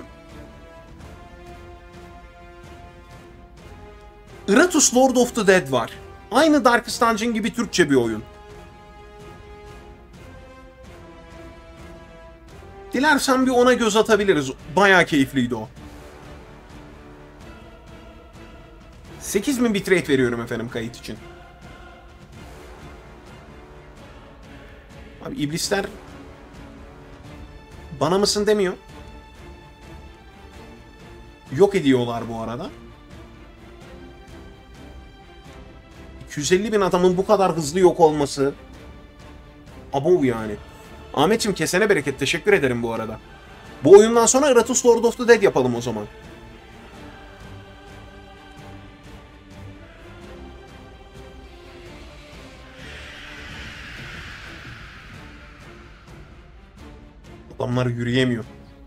Iratus Lord of the Dead var. Aynı Darkest Dungeon gibi Türkçe bir oyun. Dilersen bir ona göz atabiliriz. Bayağı keyifliydi o. 8.000 bitrate veriyorum efendim kayıt için. Abi iblisler bana mısın demiyor. Yok ediyorlar bu arada. 250 bin adamın bu kadar hızlı yok olması. Abo yani. Ahmetciğim kesene bereket. Teşekkür ederim bu arada. Bu oyundan sonra Eratus Lord of the Dead yapalım o zaman. Adamlar yürüyemiyor.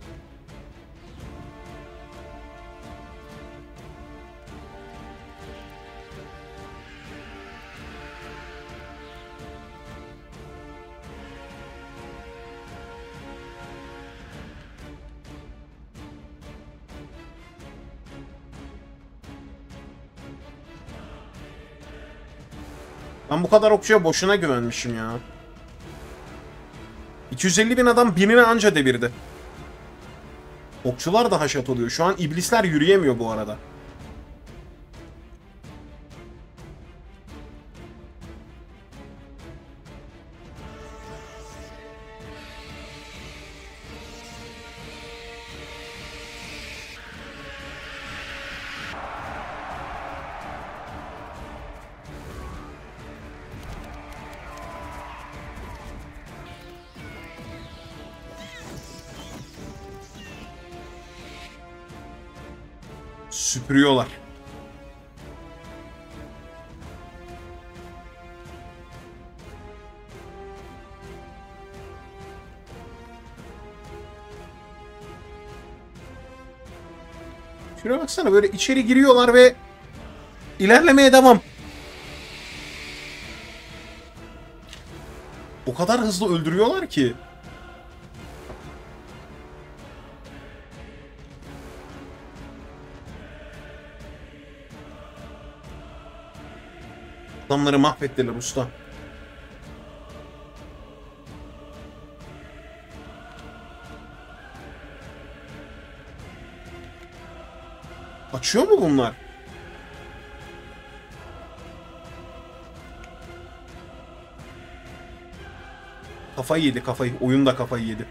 Ben bu kadar okçuya boşuna güvenmişim ya. 250 bin adam binini anca devirdi. Okçular da haşat oluyor. Şu an iblisler yürüyemiyor bu arada. Süpürüyorlar. Şuraya baksana, böyle içeri giriyorlar ve ilerlemeye devam. O kadar hızlı öldürüyorlar ki. Adamları mahvettiler usta. Açıyor mu bunlar? Kafayı yedi, kafayı. Oyun da kafayı yedi.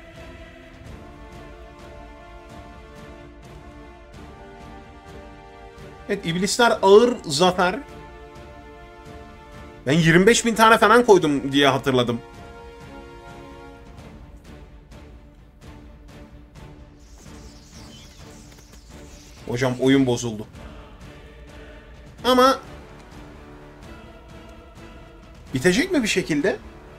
Evet, iblisler ağır zafer. Ben 25 bin tane falan koydum diye hatırladım. Hocam oyun bozuldu. Ama bitecek mi bir şekilde?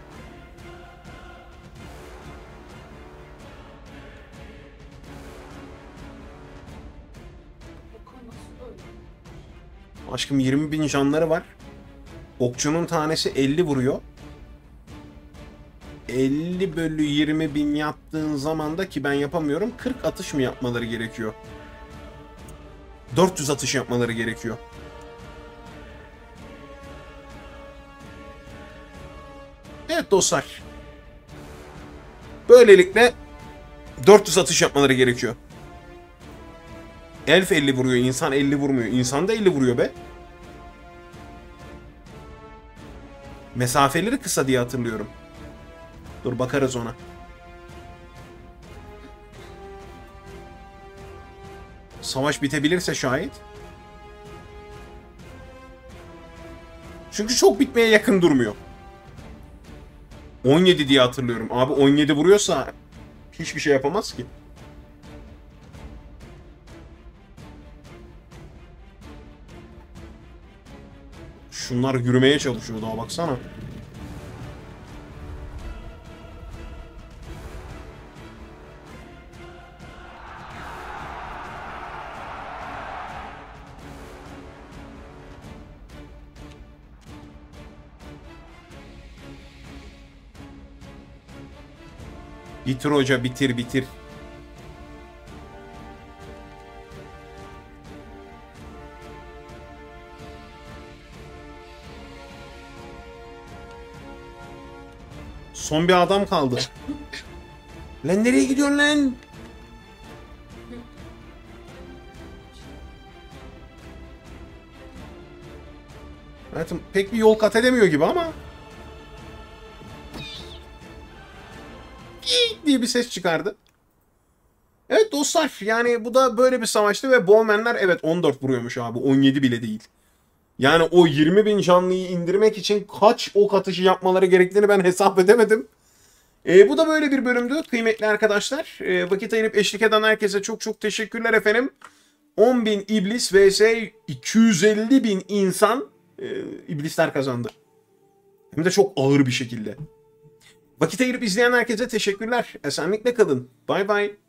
Aşkım 20 bin canları var. Okçunun tanesi 50 vuruyor. 50 bölü 20 bin yaptığın zaman da, ki ben yapamıyorum, 40 atış mı yapmaları gerekiyor? 400 atış yapmaları gerekiyor. Evet dostlar. Böylelikle 400 atış yapmaları gerekiyor. Elf 50 vuruyor, insan 50 vurmuyor. İnsan da 50 vuruyor be. Mesafeleri kısa diye hatırlıyorum. Dur bakarız ona. Savaş bitebilirse şayet. Çünkü çok bitmeye yakın durmuyor. 17 diye hatırlıyorum. Abi 17 vuruyorsa hiçbir şey yapamaz ki. Şunlar yürümeye çalışıyor daha, baksana. Bitir hoca, bitir bitir. Son bir adam kaldı. Lan nereye gidiyorsun lan? Hayatım pek bir yol kat edemiyor gibi ama. Diye bir ses çıkardı. Evet dostlar, yani bu da böyle bir savaştı ve Bowman'ler evet 14 vuruyormuş abi, 17 bile değil. Yani o 20.000 canlıyı indirmek için kaç ok atışı yapmaları gerektiğini ben hesap edemedim. Bu da böyle bir bölümdü kıymetli arkadaşlar. Vakit ayırıp eşlik eden herkese çok çok teşekkürler efendim. 10.000 iblis vs 250.000 insan, iblisler kazandı. Hem de çok ağır bir şekilde. Vakit ayırıp izleyen herkese teşekkürler. Esenlikle kalın. Bay bay.